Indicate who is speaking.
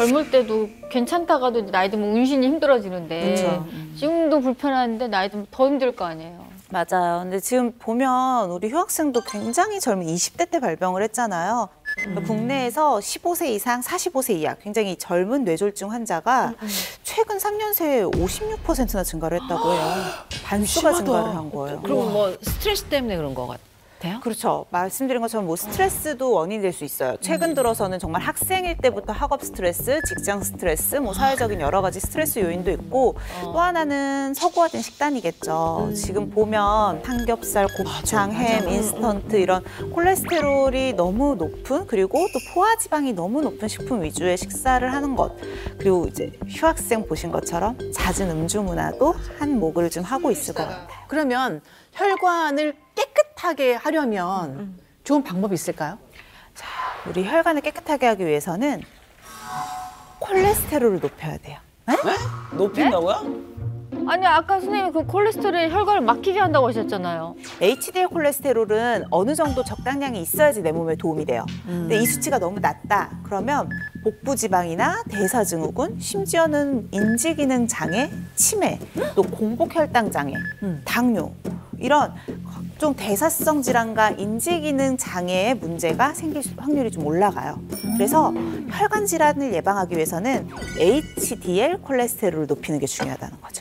Speaker 1: 젊을 때도 괜찮다가도 나이 들면 운신이 힘들어지는데
Speaker 2: 그쵸.
Speaker 1: 지금도 불편한데 나이 들면 더 힘들 거 아니에요.
Speaker 2: 맞아요. 근데 지금 보면 우리 휴학생도 굉장히 젊은 20대 때 발병을 했잖아요. 그러니까 국내에서 15세 이상, 45세 이하 굉장히 젊은 뇌졸중 환자가 최근 3년 새에 56%나 증가를 했다고 해요. 반수가 증가를 한 거예요.
Speaker 3: 그럼 뭐 스트레스 때문에 그런 것 같아요?
Speaker 2: 그렇죠. 말씀드린 것처럼 뭐 스트레스도 원인이 될 수 있어요. 최근 들어서는 정말 학생일 때부터 학업 스트레스, 직장 스트레스, 뭐 사회적인 여러 가지 스트레스 요인도 있고 또 하나는 서구화된 식단이겠죠. 지금 보면 삼겹살, 곱창, 햄, 인스턴트 이런 콜레스테롤이 너무 높은 그리고 또 포화지방이 너무 높은 식품 위주의 식사를 하는 것 그리고 이제 휴학생 보신 것처럼 잦은 음주 문화도 한 몫을 좀 하고 있을 것 같아요.
Speaker 4: 그러면 혈관을 깨끗하게 하려면 좋은 방법이 있을까요?
Speaker 2: 우리 혈관을 깨끗하게 하기 위해서는 콜레스테롤을 높여야 돼요.
Speaker 5: 높인다고요?
Speaker 1: 아니 아까 선생님이 그 콜레스테롤이 혈관을 막히게 한다고 하셨잖아요.
Speaker 2: HDL 콜레스테롤은 어느 정도 적당량이 있어야지 내 몸에 도움이 돼요. 근데 이 수치가 너무 낮다. 그러면 복부 지방이나 대사증후군, 심지어는 인지기능 장애, 치매, 또 공복혈당 장애, 당뇨 이런 각종 대사성 질환과 인지기능 장애의 문제가 생길 확률이 좀 올라가요. 그래서 혈관 질환을 예방하기 위해서는 HDL 콜레스테롤을 높이는 게 중요하다는 거죠.